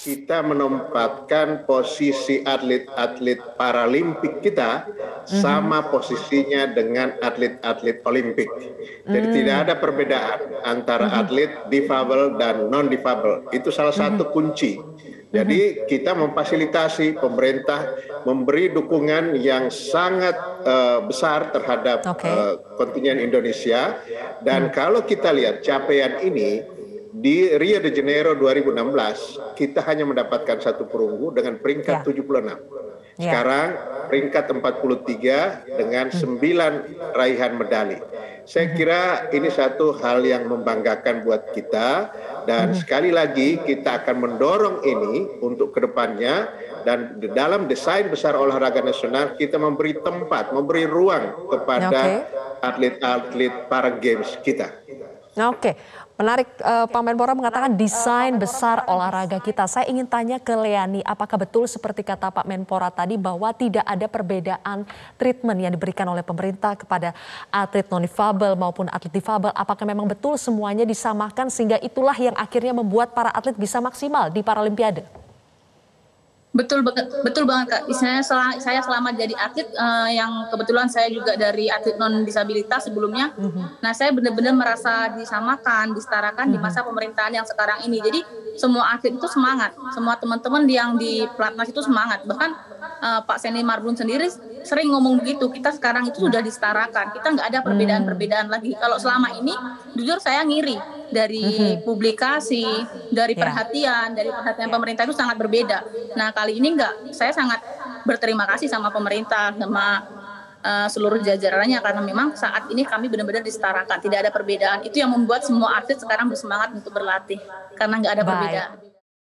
kita menempatkan posisi atlet-atlet Paralimpik kita sama posisinya dengan atlet-atlet Olimpik. Jadi tidak ada perbedaan antara atlet difabel dan non-difabel. Itu salah satu kunci. Jadi kita memfasilitasi, pemerintah memberi dukungan yang sangat besar terhadap kontingen Indonesia. Dan kalau kita lihat capaian ini, di Rio de Janeiro 2016, kita hanya mendapatkan satu perunggu dengan peringkat 76. Sekarang peringkat 43 dengan 9 raihan medali. Saya kira ini satu hal yang membanggakan buat kita. Dan sekali lagi kita akan mendorong ini untuk kedepannya. Dan di dalam desain besar olahraga nasional kita memberi tempat, memberi ruang kepada atlet-atlet para games kita. Oke, menarik Pak Menpora mengatakan desain besar olahraga kita. Saya ingin tanya ke Leani, apakah betul seperti kata Pak Menpora tadi bahwa tidak ada perbedaan treatment yang diberikan oleh pemerintah kepada atlet non-difabel maupun atlet difabel? Apakah memang betul semuanya disamakan sehingga itulah yang akhirnya membuat para atlet bisa maksimal di Paralimpiade? Betul banget Kak. Misalnya saya selama jadi atlet yang kebetulan saya juga dari atlet non disabilitas sebelumnya. Nah, saya benar-benar merasa disamakan, disetarakan di masa pemerintahan yang sekarang ini. Jadi semua atlet itu semangat, semua teman-teman yang di pelatnas itu semangat. Bahkan Pak Seni Marbun sendiri sering ngomong begitu, kita sekarang itu sudah disetarakan, kita nggak ada perbedaan-perbedaan lagi. Kalau selama ini jujur saya ngiri dari publikasi, dari perhatian pemerintah itu sangat berbeda. Nah, kali ini enggak, saya sangat berterima kasih sama pemerintah, sama seluruh jajarannya, karena memang saat ini kami benar-benar disetarakan, tidak ada perbedaan. Itu yang membuat semua atlet sekarang bersemangat untuk berlatih, karena nggak ada perbedaan.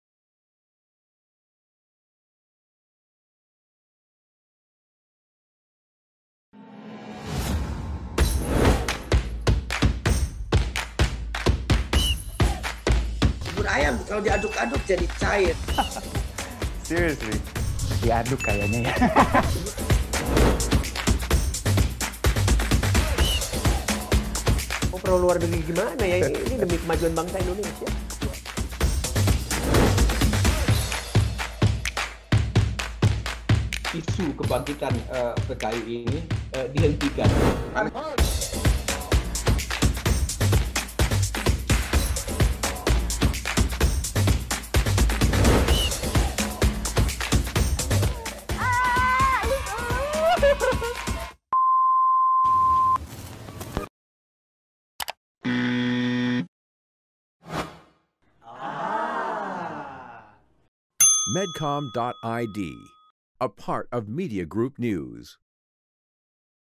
Ayam kalau diaduk-aduk jadi cair. Seriously, diaduk kayaknya ya. Perlu luar negeri gimana ya? Ini demi kemajuan bangsa Indonesia. Isu kebangkitan PKI ini dihentikan. Medcom.id, a part of Media Group News.